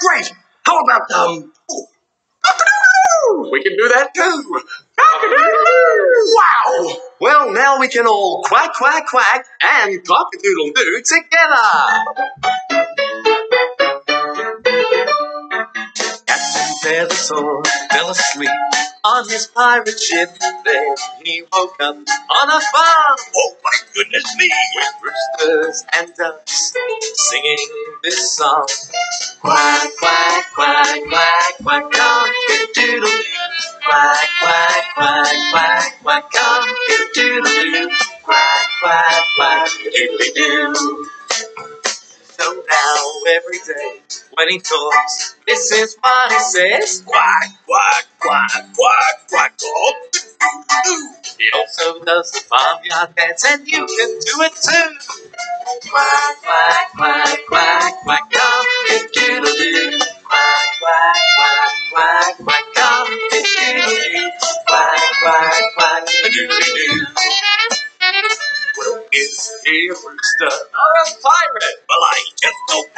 great! How about, cock-a-doodle-doo? We can do that too. Cock-a-doodle-doo! Wow! Well, now we can all quack, quack, quack and cock-a-doodle-doo together. Captain Feathersword fell asleep on his pirate ship. Then he woke up on a farm. Oh my goodness me! With roosters and ducks singing this song. Quack, quack, quack, quack, quack, cock-a-doodle-doo. Quack, quack, quack, quack, quack, cock-a-doodle-doo. Quack, quack, quack, doodly-doo. So now every day when he talks, this is what he says. Quack, quack, quack, quack, quack, cock-a-doodle-doo. He also does the farmyard dance, and you can do it too. Quack, quack, quack, quack, quack, cock-a-doodle-doo. Quack, quack, quack, quack, quack, cock-a-doodle-doo. Quack, quack, quack, a-doodly-doo. Well, is he a rooster or a pirate? Well, I just don't